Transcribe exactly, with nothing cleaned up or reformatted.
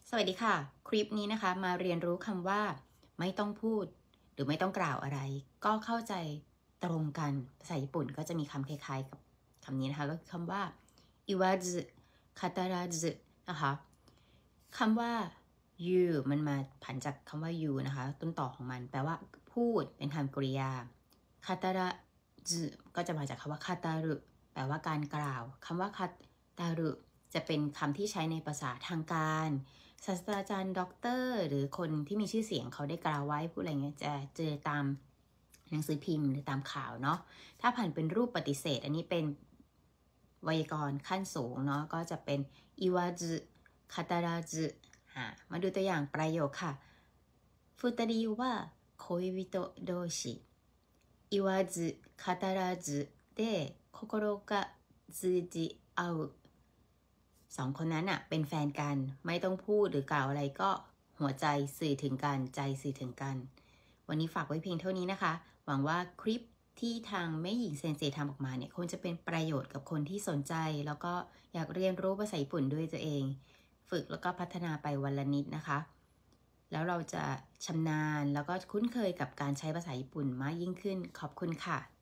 สวัสดีค่ะคลิปนี้นะคะมาเรียนรู้คำว่าไม่ต้องพูดหรือไม่ต้องกล่าวอะไรก็เข้าใจตรงกันภาษาญี่ปุ่นก็จะมีคำคล้ายๆกับคำนี้นะคะก็คือคำว่าอิวาซึคาตาราซึนะคะคำว่า you มันมาผันจากคำว่า you นะคะต้นต่อของมันแปลว่าพูดเป็นคำกริยาคาตาราซึก็จะมาจากคำว่าคาตารุแปลว่าการกล่าวคำว่าคาตารุจะเป็นคำที่ใช้ในภาษาทางการศาสตราจารย์ด็อกเตอร์หรือคนที่มีชื่อเสียงเขาได้กล่าวไว้พูดอะไรเงี้ยจะเจอตามหนังสือพิมพ์หรือตามข่าวเนาะถ้าผ่านเป็นรูปปฏิเสธอันนี้เป็นไวยากรณ์ขั้นสูงเนาะก็จะเป็นอิวาซึคาตาราซึมาดูตัวอย่างประโยคค่ะฟูตาริวะโคอิบิโตโดชิอิวาซึคาตาราซึเดโคโกโรกะซึจิอาสองคนนั้นอะเป็นแฟนกันไม่ต้องพูดหรือกล่าวอะไรก็หัวใจสื่อถึงกันใจสื่อถึงกันวันนี้ฝากไว้เพียงเท่านี้นะคะหวังว่าคลิปที่ทางแม่หญิงเซนเซทำออกมาเนี่ยคงจะเป็นประโยชน์กับคนที่สนใจแล้วก็อยากเรียนรู้ภาษาญี่ปุ่นด้วยตัวเองฝึกแล้วก็พัฒนาไปวันละนิดนะคะแล้วเราจะชำนาญแล้วก็คุ้นเคยกับการใช้ภาษาญี่ปุ่นมากยิ่งขึ้นขอบคุณค่ะ